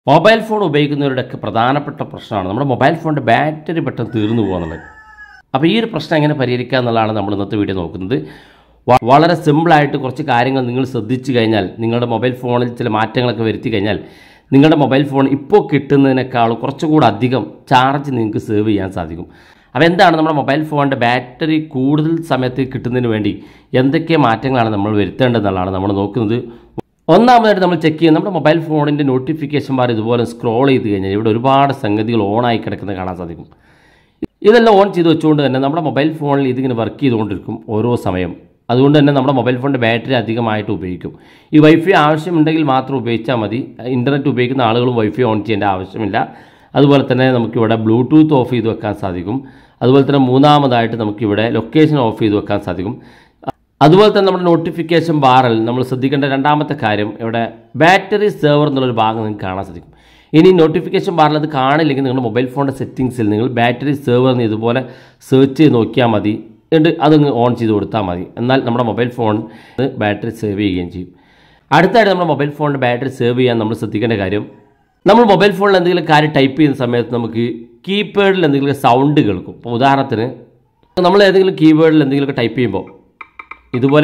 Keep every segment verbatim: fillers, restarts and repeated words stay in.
Mobile phone ഉപയോഗിക്കുന്നവരുടെയൊക്കെ പ്രധാനപ്പെട്ട പ്രശ്നമാണ് നമ്മുടെ മൊബൈൽ ഫോണിൻ്റെ ബാറ്ററി പെട്ടെന്ന് തീർന്നു പോകുന്നുള്ളത്. അപ്പോൾ ഈ ഒരു പ്രശ്നം എങ്ങനെ പരിഹരിക്കുക എന്നുള്ളതാണ് നമ്മൾ ഇന്നത്തെ വീഡിയോ നോക്കുന്നത്. വളരെ സിമ്പിളായിട്ട് കുറച്ച് കാര്യങ്ങൾ നിങ്ങൾ ശ്രദ്ധിച്ചു കഴിഞ്ഞാൽ, നിങ്ങളുടെ മൊബൈൽ ഫോണിൽ ചില മാറ്റങ്ങളൊക്കെ വരുത്തി കഴിഞ്ഞാൽ നിങ്ങളുടെ മൊബൈൽ ഫോൺ ഇപ്പോൾ കിട്ടുന്നതിനേക്കാൾ കുറച്ചുകൂടി അധികം ചാർജ് നിങ്ങൾക്ക് സേവ് ചെയ്യാൻ സാധിക്കും. അപ്പോൾ എന്താണ് നമ്മുടെ മൊബൈൽ ഫോണിൻ്റെ ബാറ്ററി കൂടുതൽ സമയത്ത് കിട്ടുന്നതിന് വേണ്ടി എന്തൊക്കെ മാറ്റങ്ങളാണ് നമ്മൾ വരുത്തേണ്ടതെന്നുള്ളതാണ് നമ്മൾ നോക്കുന്നത്. ഒന്നാമതായിട്ട് നമ്മൾ ചെക്ക് ചെയ്യുന്നത് നമ്മുടെ മൊബൈൽ ഫോണിൻ്റെ നോട്ടിഫിക്കേഷൻ ബാർ ഇതുപോലെ സ്ക്രോൾ ചെയ്ത് കഴിഞ്ഞാൽ ഇവിടെ ഒരുപാട് സംഗതികൾ ഓണായി കിടക്കുന്നത് കാണാൻ സാധിക്കും. ഇതെല്ലാം ഓൺ ചെയ്ത് വെച്ചുകൊണ്ട് തന്നെ നമ്മുടെ മൊബൈൽ ഫോണിൽ ഇതിങ്ങനെ വർക്ക് ചെയ്തുകൊണ്ടിരിക്കും ഓരോ സമയം. അതുകൊണ്ട് തന്നെ നമ്മുടെ മൊബൈൽ ഫോണിൻ്റെ ബാറ്ററി അധികമായിട്ട് ഉപയോഗിക്കും. ഈ വൈഫൈ ആവശ്യമുണ്ടെങ്കിൽ മാത്രം ഉപയോഗിച്ചാൽ മതി. ഇൻ്റർനെറ്റ് ഉപയോഗിക്കുന്ന ആളുകളും വൈഫൈ ഓൺ ചെയ്യേണ്ട ആവശ്യമില്ല. അതുപോലെ തന്നെ നമുക്കിവിടെ ബ്ലൂടൂത്ത് ഓഫ് ചെയ്ത് വെക്കാൻ സാധിക്കും. അതുപോലെ തന്നെ മൂന്നാമതായിട്ട് നമുക്കിവിടെ ലൊക്കേഷൻ ഓഫ് ചെയ്ത് വെക്കാൻ സാധിക്കും. അതുപോലെ തന്നെ നമ്മുടെ നോട്ടിഫിക്കേഷൻ ബാറിൽ നമ്മൾ ശ്രദ്ധിക്കേണ്ട രണ്ടാമത്തെ കാര്യം, ഇവിടെ ബാറ്ററി സേവർ എന്നുള്ളൊരു ഭാഗം നിങ്ങൾക്ക് കാണാൻ സാധിക്കും. ഇനി നോട്ടിഫിക്കേഷൻ ബാറിൽ അത് കാണില്ലെങ്കിൽ നിങ്ങളുടെ മൊബൈൽ ഫോണിൻ്റെ സെറ്റിങ്സിൽ നിങ്ങൾ ബാറ്ററി സേവർ എന്ന് ഇതുപോലെ സെർച്ച് ചെയ്ത് നോക്കിയാൽ മതി. എന്നിട്ട് അതങ്ങ് ഓൺ ചെയ്ത് കൊടുത്താൽ മതി. എന്നാൽ നമ്മുടെ മൊബൈൽ ഫോൺ ബാറ്ററി സേവ് ചെയ്യുകയും ചെയ്യും. അടുത്തായിട്ട് നമ്മുടെ മൊബൈൽ ഫോണിൻ്റെ ബാറ്ററി സേവ് ചെയ്യാൻ നമ്മൾ ശ്രദ്ധിക്കേണ്ട കാര്യം, നമ്മൾ മൊബൈൽ ഫോണിൽ എന്തെങ്കിലും കാര്യം ടൈപ്പ് ചെയ്യുന്ന സമയത്ത് നമുക്ക് കീപാഡിൽ എന്തെങ്കിലും സൗണ്ട് കേൾക്കും. ഇപ്പോൾ ഉദാഹരണത്തിന് നമ്മൾ ഏതെങ്കിലും കീബോർഡിൽ എന്തെങ്കിലുമൊക്കെ ടൈപ്പ് ചെയ്യുമ്പോൾ ഇതുപോലെ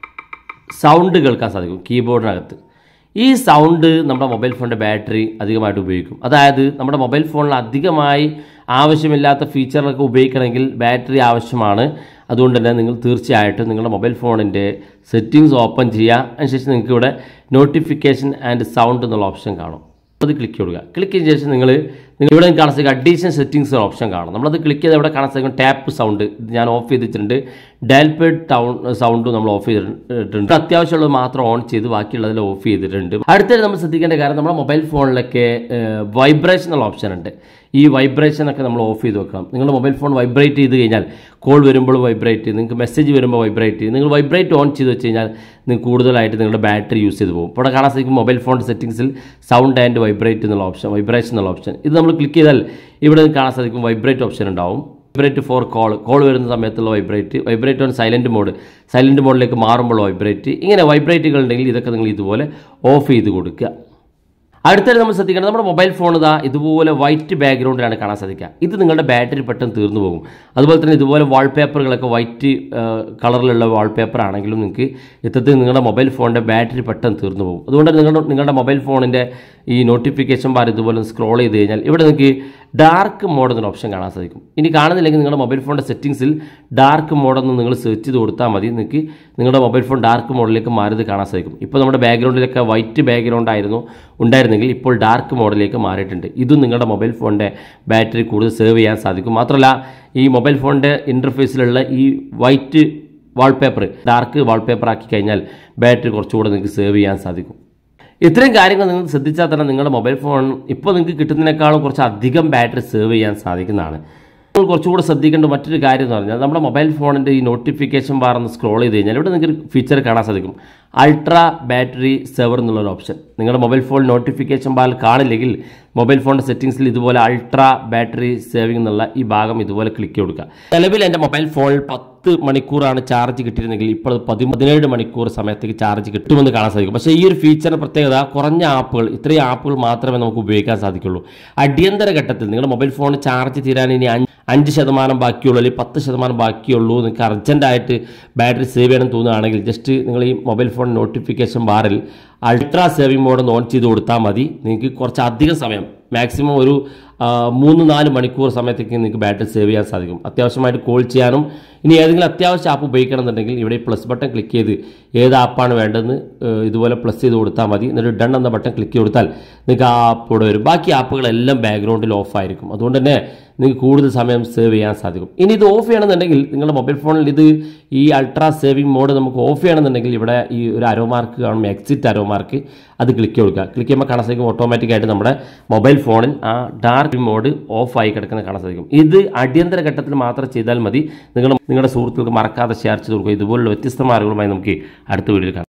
സൗണ്ട് കേൾക്കാൻ സാധിക്കും കീബോർഡിനകത്ത്. ഈ സൗണ്ട് നമ്മുടെ മൊബൈൽ ഫോണിൻ്റെ ബാറ്ററി അധികമായിട്ട് ഉപയോഗിക്കും. അതായത് നമ്മുടെ മൊബൈൽ ഫോണിൽ അധികമായി ആവശ്യമില്ലാത്ത ഫീച്ചറുകളൊക്കെ ഉപയോഗിക്കണമെങ്കിൽ ബാറ്ററി ആവശ്യമാണ്. അതുകൊണ്ട് തന്നെ നിങ്ങൾ തീർച്ചയായിട്ടും നിങ്ങളുടെ മൊബൈൽ ഫോണിൻ്റെ സെറ്റിങ്സ് ഓപ്പൺ ചെയ്യുക. അതിനുശേഷം നിങ്ങൾക്ക് ഇവിടെ നോട്ടിഫിക്കേഷൻ ആൻഡ് സൗണ്ട് എന്നുള്ള ഓപ്ഷൻ കാണും. അത് ക്ലിക്ക് ചെയ്യുക. ക്ലിക്ക് ചെയ്ത ശേഷം നിങ്ങൾ നിങ്ങൾ ഇവിടെ കാണാൻ സാധിക്കും അഡീഷണൽ സെറ്റിങ്സ് ഓപ്ഷൻ കാണും. നമ്മളത് ക്ലിക്ക് ചെയ്ത് ഇവിടെ കാണാൻ സാധിക്കും ടാപ്പ് സൗണ്ട് ഞാൻ ഓഫ് ചെയ്തിട്ടുണ്ട്. ഡയൽപേഡ് ടൗൺ സൗണ്ടും നമ്മൾ ഓഫ് ചെയ്തിട്ടുണ്ട്. അത്യാവശ്യമുള്ളത് മാത്രം ഓൺ ചെയ്ത് ബാക്കിയുള്ളതിൽ ഓഫ് ചെയ്തിട്ടുണ്ട്. അടുത്തത് നമ്മൾ ശ്രദ്ധിക്കേണ്ട കാര്യം, നമ്മുടെ മൊബൈൽ ഫോണിലൊക്കെ വൈബ്രേഷൻ എന്നുള്ള ഓപ്ഷൻ ഉണ്ട്. ഈ വൈബ്രേഷനൊക്കെ നമ്മൾ ഓഫ് ചെയ്ത് വെക്കണം. നിങ്ങളുടെ മൊബൈൽ ഫോൺ വൈബ്രേറ്റ് ചെയ്ത് കഴിഞ്ഞാൽ കോൾ വരുമ്പോൾ വൈബ്രേറ്റ് ചെയ്യും, നിങ്ങൾക്ക് മെസ്സേജ് വരുമ്പോൾ വൈബ്രേറ്റ് ചെയ്യും. നിങ്ങൾ വൈബ്രേറ്റ് ഓൺ ചെയ്ത് വെച്ച് കഴിഞ്ഞാൽ നിങ്ങൾക്ക് കൂടുതലായിട്ട് നിങ്ങളുടെ ബാറ്ററി യൂസ് ചെയ്ത് പോകും. ഇവിടെ കാണാൻ സാധിക്കും മൊബൈൽ ഫോൺ സെറ്റിങ്സിൽ സൗണ്ട് ആൻഡ് വൈബ്രേറ്റ് എന്നുള്ള ഓപ്ഷൻ, വൈബ്രേഷൻ എന്നുള്ള ഓപ്ഷൻ. ഇത് നമ്മൾ ക്ലിക്ക് ചെയ്താൽ ഇവിടെ കാണാൻ സാധിക്കും വൈബ്രേറ്റ് ഓപ്ഷൻ ഉണ്ടാവും. വൈബ്രേറ്റ് ഫോർ കോൾ, കോൾ വരുന്ന സമയത്തുള്ള vibrate, vibrate on silent mode, silent മോഡിലേക്ക് മാറുമ്പോൾ വൈബ്രേറ്റ്. ഇങ്ങനെ വൈബ്രേറ്റുകൾ ഉണ്ടെങ്കിൽ ഇതൊക്കെ നിങ്ങൾ ഇതുപോലെ ഓഫ് ചെയ്ത് കൊടുക്കുക. അടുത്തായിട്ട് നമ്മൾ ശ്രദ്ധിക്കണം, നമ്മുടെ മൊബൈൽ ഫോൺ ഇതാ ഇതുപോലെ വൈറ്റ് ബാക്ക്ഗ്രൗണ്ടിലാണ് കാണാൻ സാധിക്കുക. ഇത് നിങ്ങളുടെ ബാറ്ററി പെട്ടെന്ന് തീർന്നു പോകും. അതുപോലെ തന്നെ ഇതുപോലെ വാൾപേപ്പറുകളൊക്കെ വൈറ്റ് കളറിലുള്ള വാൾപേപ്പർ ആണെങ്കിലും നിങ്ങൾക്ക് ഇത്തരത്തിൽ നിങ്ങളുടെ മൊബൈൽ ഫോണിൻ്റെ ബാറ്ററി പെട്ടെന്ന് തീർന്നു പോകും. അതുകൊണ്ട് നിങ്ങളുടെ നിങ്ങളുടെ മൊബൈൽ ഫോണിൻ്റെ ഈ നോട്ടിഫിക്കേഷൻ ബാർ ഇതുപോലെ സ്ക്രോൾ ചെയ്ത് കഴിഞ്ഞാൽ ഇവിടെ നിങ്ങൾക്ക് ഡാർക്ക് മോഡ് എന്നൊരു ഓപ്ഷൻ കാണാൻ സാധിക്കും. ഇനി കാണുന്നില്ലെങ്കിൽ നിങ്ങളുടെ മൊബൈൽ ഫോണിൻ്റെ സെറ്റിങ്സിൽ ഡാർക്ക് മോഡെന്ന് നിങ്ങൾ സെർച്ച് ചെയ്ത് കൊടുത്താൽ മതി. നിങ്ങൾക്ക് നിങ്ങളുടെ മൊബൈൽ ഫോൺ ഡാർക്ക് മോഡിലേക്ക് മാറിയത് കാണാൻ സാധിക്കും. ഇപ്പോൾ നമ്മുടെ ബാക്ക്ഗ്രൗണ്ടിലൊക്കെ വൈറ്റ് ബാക്ക്ഗ്രൗണ്ട് ആയിരുന്നു ഉണ്ടായിരുന്നെങ്കിൽ ഇപ്പോൾ ഡാർക്ക് മോഡിലേക്ക് മാറിയിട്ടുണ്ട്. ഇതും നിങ്ങളുടെ മൊബൈൽ ഫോണിൻ്റെ ബാറ്ററി കൂടുതൽ സേവ് ചെയ്യാൻ സാധിക്കും. മാത്രമല്ല ഈ മൊബൈൽ ഫോണിൻ്റെ ഇൻ്റർഫേസിലുള്ള ഈ വൈറ്റ് വാൾപേപ്പർ ഡാർക്ക് വാൾപേപ്പർ ആക്കി കഴിഞ്ഞാൽ ബാറ്ററി കുറച്ചുകൂടെ നിങ്ങൾക്ക് സേവ് ചെയ്യാൻ സാധിക്കും. ഇത്രയും കാര്യങ്ങൾ നിങ്ങൾ ശ്രദ്ധിച്ചാൽ തന്നെ നിങ്ങളുടെ മൊബൈൽ ഫോൺ ഇപ്പോൾ നിങ്ങൾക്ക് കിട്ടുന്നതിനേക്കാളും കുറച്ച് അധികം ബാറ്ററി സേവ് ചെയ്യാൻ സാധിക്കുന്നതാണ്. നിങ്ങൾ കുറച്ചുകൂടെ ശ്രദ്ധിക്കേണ്ട മറ്റൊരു കാര്യം എന്ന് പറഞ്ഞാൽ, നമ്മുടെ മൊബൈൽ ഫോണിൻ്റെ ഈ നോട്ടിഫിക്കേഷൻ ബാർ ഒന്ന് സ്ക്രോൾ ചെയ്ത് കഴിഞ്ഞാൽ ഇവിടെ നിങ്ങൾക്ക് ഫീച്ചർ കാണാൻ സാധിക്കും അൾട്രാ ബാറ്ററി സേവർ എന്നുള്ളൊരു ഓപ്ഷൻ. നിങ്ങളുടെ മൊബൈൽ ഫോൺ നോട്ടിഫിക്കേഷൻ ബാറിൽ കാണില്ലെങ്കിൽ മൊബൈൽ ഫോണിൻ്റെ സെറ്റിങ്സിൽ ഇതുപോലെ അൾട്രാ ബാറ്ററി സേവിംഗ് എന്നുള്ള ഈ ഭാഗം ഇതുപോലെ ക്ലിക്ക് കൊടുക്കുക. നിലവിൽ എൻ്റെ മൊബൈൽ ഫോണിൽ പത്ത് മണിക്കൂറാണ് ചാർജ് കിട്ടിയിരുന്നെങ്കിൽ ഇപ്പോൾ പതി പതിനേഴ് മണിക്കൂർ സമയത്തേക്ക് ചാർജ് കിട്ടുമെന്ന് കാണാൻ സാധിക്കും. പക്ഷേ ഈ ഒരു ഫീച്ചറിൻ്റെ പ്രത്യേകത, കുറഞ്ഞ ആപ്പുകൾ, ഇത്രയും ആപ്പുകൾ മാത്രമേ നമുക്ക് ഉപയോഗിക്കാൻ സാധിക്കുള്ളൂ. അടിയന്തര ഘട്ടത്തിൽ നിങ്ങളുടെ മൊബൈൽ ഫോൺ ചാർജ് തീരാൻ ഇനി അഞ്ച് ശതമാനം ബാക്കിയുള്ളൂ അല്ലെങ്കിൽ പത്ത് ശതമാനം ബാക്കിയുള്ളൂ, നിങ്ങൾക്ക് അർജൻറ്റായിട്ട് ബാറ്ററി സേവ് ചെയ്യണം തോന്നുകയാണെങ്കിൽ ജസ്റ്റ് നിങ്ങൾ ഈ മൊബൈൽ ഫോൺ നോട്ടിഫിക്കേഷൻ ബാറിൽ അൾട്രാ സേവിംഗ് മോഡ് ഓൺ ചെയ്ത് കൊടുത്താൽ മതി. നിങ്ങൾക്ക് കുറച്ച് അധികം സമയം, മാക്സിമം ഒരു മൂന്ന് നാല് മണിക്കൂർ സമയത്തേക്ക് നിങ്ങൾക്ക് ബാറ്ററി സേവ് ചെയ്യാൻ സാധിക്കും. അത്യാവശ്യമായിട്ട് കോൾ ചെയ്യാനും ഇനി ഏതെങ്കിലും അത്യാവശ്യ ആപ്പ് ഉപയോഗിക്കണം എന്നുണ്ടെങ്കിൽ ഇവിടെ പ്ലസ് ബട്ടൺ ക്ലിക്ക് ചെയ്ത് ഏത് ആപ്പാണ് വേണ്ടതെന്ന് ഇതുപോലെ പ്ലസ് ചെയ്ത് കൊടുത്താൽ മതി. എന്നിട്ട് ഡൺ എന്ന ബട്ടൺ ക്ലിക്ക് കൊടുത്താൽ നിങ്ങൾക്ക് ആ ആപ്പ് ഇവിടെ വരും. ബാക്കി ആപ്പുകളെല്ലാം ബാക്ക്ഗ്രൗണ്ടിൽ ഓഫ് ആയിരിക്കും. അതുകൊണ്ട് തന്നെ നിങ്ങൾക്ക് കൂടുതൽ സമയം സേവ് ചെയ്യാൻ സാധിക്കും. ഇനി ഇത് ഓഫ് ചെയ്യണമെന്നുണ്ടെങ്കിൽ നിങ്ങളുടെ മൊബൈൽ ഫോണിൽ ഇത് ഈ അൾട്രാ സേവിംഗ് മോഡ് നമുക്ക് ഓഫ് ചെയ്യണമെന്നുണ്ടെങ്കിൽ ഇവിടെ ഈ ഒരു അരോ മാർക്ക് കാണും, എക്സിറ്റ് അരോ മാർക്ക്, അത് ക്ലിക്ക് കൊടുക്കുക. ക്ലിക്ക് ചെയ്യുമ്പോൾ കാണാൻ സാധിക്കും ഓട്ടോമാറ്റിക്കായിട്ട് നമ്മുടെ മൊബൈൽ ഫോണിൽ ആ ഡാർക്ക് മോഡ് ഓഫ് ആയി കിടക്കുന്നത് കാണാൻ സാധിക്കും. ഇത് അടിയന്തര ഘട്ടത്തിൽ മാത്രം ചെയ്താൽ മതി. നിങ്ങൾ നിങ്ങളുടെ സുഹൃത്തുക്കൾക്ക് മറക്കാതെ ഷെയർ ചെയ്ത് കൊടുക്കുക. ഇതുപോലുള്ള വ്യത്യസ്തമായ അറിവുകളുമായി നമുക്ക് അടുത്ത വീഡിയോയിൽ കാണാം.